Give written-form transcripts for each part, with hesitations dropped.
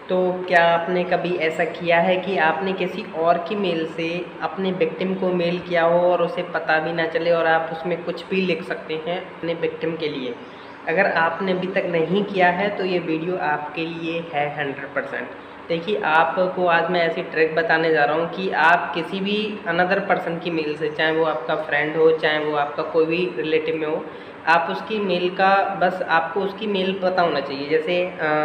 तो क्या आपने कभी ऐसा किया है कि आपने किसी और की मेल से अपने विक्टिम को मेल किया हो और उसे पता भी ना चले और आप उसमें कुछ भी लिख सकते हैं अपने विक्टिम के लिए? अगर आपने अभी तक नहीं किया है तो ये वीडियो आपके लिए है 100%। देखिए, आपको आज मैं ऐसी ट्रिक बताने जा रहा हूँ कि आप किसी भी अनदर पर्सन की मेल से, चाहे वो आपका फ्रेंड हो, चाहे वो आपका कोई भी रिलेटिव में हो, आप उसकी मेल का बस आपको उसकी मेल पता होना चाहिए। जैसे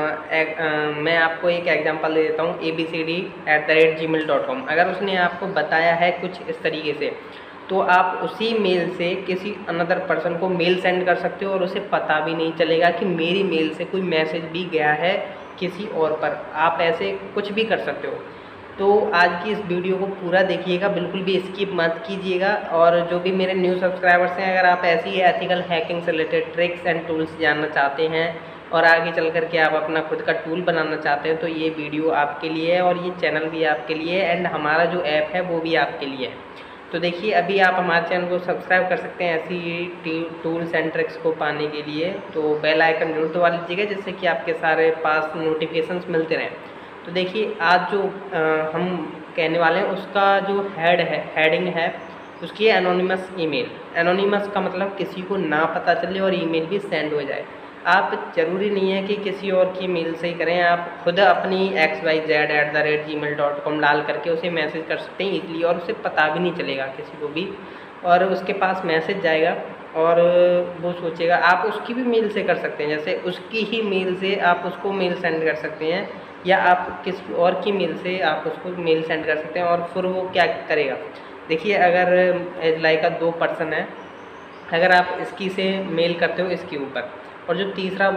मैं आपको एक एग्जांपल दे देता हूँ, abcd@gmail.com। अगर उसने आपको बताया है कुछ इस तरीके से, तो आप उसी मेल से किसी अनदर पर्सन को मेल सेंड कर सकते हो और उसे पता भी नहीं चलेगा कि मेरी मेल से कोई मैसेज भी गया है किसी और पर। आप ऐसे कुछ भी कर सकते हो। तो आज की इस वीडियो को पूरा देखिएगा, बिल्कुल भी स्किप मत कीजिएगा। और जो भी मेरे न्यू सब्सक्राइबर्स हैं, अगर आप ऐसी ही एथिकल हैकिंग से रिलेटेड ट्रिक्स एंड टूल्स जानना चाहते हैं और आगे चल कर के आप अपना खुद का टूल बनाना चाहते हैं, तो ये वीडियो आपके लिए है और ये चैनल भी आपके लिए है एंड हमारा जो ऐप है वो भी आपके लिए है। तो देखिए, अभी आप हमारे चैनल को सब्सक्राइब कर सकते हैं ऐसी टूल्स एंड ट्रिक्स को पाने के लिए। तो बेल आइकन जरूर दबा लीजिएगा जिससे कि आपके सारे पास नोटिफिकेशंस मिलते रहें। तो देखिए, आज जो हम कहने वाले हैं उसका जो हेडिंग है उसकी है एनोनिमस ईमेल। एनोनिमस का मतलब किसी को ना पता चले और ईमेल भी सेंड हो जाए। आप ज़रूरी नहीं है कि किसी और की मेल से ही करें, आप खुद अपनी xyz@gmail.com डाल करके उसे मैसेज कर सकते हैं ईज़िली और उसे पता भी नहीं चलेगा किसी को भी। और उसके पास मैसेज जाएगा और वो सोचेगा, आप उसकी भी मेल से कर सकते हैं। जैसे उसकी ही मेल से आप उसको मेल सेंड कर सकते हैं या आप किसी और की मेल से आप उसको मेल सेंड कर सकते हैं। और फिर वो क्या करेगा, देखिए, अगर लाइक दो पर्सन है, अगर आप इसकी से मेल करते हो इसके ऊपर, और जो तीसरा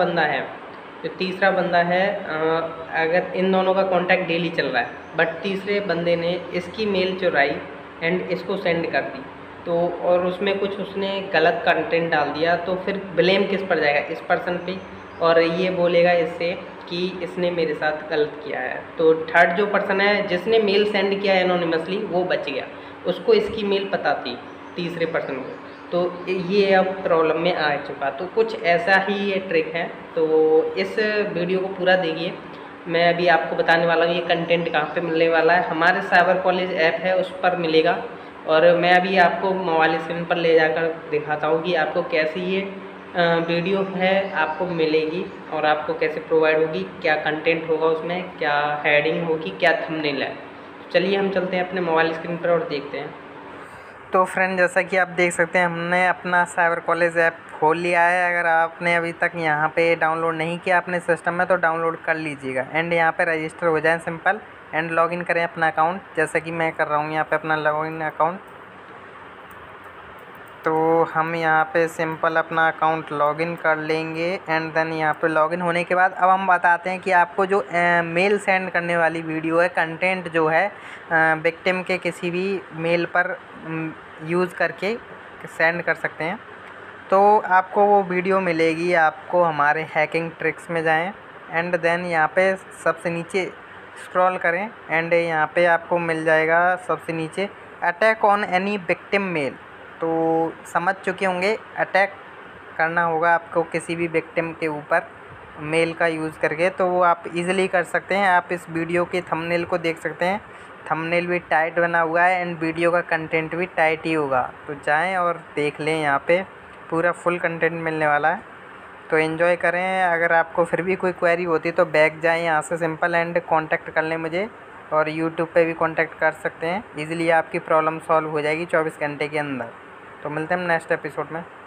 बंदा है अगर इन दोनों का कांटेक्ट डेली चल रहा है बट तीसरे बंदे ने इसकी मेल चुराई एंड इसको सेंड कर दी, तो और उसमें कुछ उसने गलत कंटेंट डाल दिया, तो फिर ब्लेम किस पर जाएगा? इस पर्सन पे। और ये बोलेगा इससे कि इसने मेरे साथ गलत किया है। तो थर्ड जो पर्सन है जिसने मेल सेंड किया एनोनिमसली, वो बच गया, उसको इसकी मेल पता थी तीसरे पर्सन को। तो ये अब प्रॉब्लम में आ चुका। तो कुछ ऐसा ही ये ट्रिक है। तो इस वीडियो को पूरा देखिए। मैं अभी आपको बताने वाला हूँ ये कंटेंट कहाँ पे मिलने वाला है। हमारे साइबर कॉलेज ऐप है उस पर मिलेगा। और मैं अभी आपको मोबाइल स्क्रीन पर ले जाकर दिखाता हूँ कि आपको कैसे ये वीडियो है आपको मिलेगी और आपको कैसे प्रोवाइड होगी, क्या कंटेंट होगा उसमें, क्या हेडिंग होगी, क्या थंबनेल है। चलिए हम चलते हैं अपने मोबाइल स्क्रीन पर और देखते हैं। तो फ्रेंड, जैसा कि आप देख सकते हैं हमने अपना साइबर कॉलेज ऐप खोल लिया है। अगर आपने अभी तक यहाँ पे डाउनलोड नहीं किया अपने सिस्टम में तो डाउनलोड कर लीजिएगा एंड यहाँ पे रजिस्टर हो जाए सिंपल एंड लॉगिन करें अपना अकाउंट, जैसा कि मैं कर रहा हूँ यहाँ पे अपना लॉगिन अकाउंट। तो हम यहाँ पे सिंपल अपना अकाउंट लॉगिन कर लेंगे एंड देन यहाँ पे लॉगिन होने के बाद अब हम बताते हैं कि आपको जो मेल सेंड करने वाली वीडियो है, कंटेंट जो है विक्टिम के किसी भी मेल पर यूज़ करके सेंड कर सकते हैं। तो आपको वो वीडियो मिलेगी, आपको हमारे हैकिंग ट्रिक्स में जाएं एंड देन यहाँ पे सबसे नीचे स्क्रॉल करें एंड यहाँ पे आपको मिल जाएगा सबसे नीचे attack on any victim mail. तो समझ चुके होंगे, अटैक करना होगा आपको किसी भी विक्टिम के ऊपर मेल का यूज़ करके। तो वो आप इजीली कर सकते हैं। आप इस वीडियो के थंबनेल को देख सकते हैं, थंबनेल भी टाइट बना हुआ है एंड वीडियो का कंटेंट भी टाइट ही होगा। तो जाएं और देख लें, यहाँ पे पूरा फुल कंटेंट मिलने वाला है। तो एंजॉय करें। अगर आपको फिर भी कोई क्वेरी होती तो बैक जाएं यहाँ से सिंपल एंड कांटेक्ट कर लें मुझे, और यूट्यूब पे भी कांटेक्ट कर सकते हैं। इजीली आपकी प्रॉब्लम सॉल्व हो जाएगी 24 घंटे के अंदर। तो मिलते हैं नेक्स्ट एपिसोड में।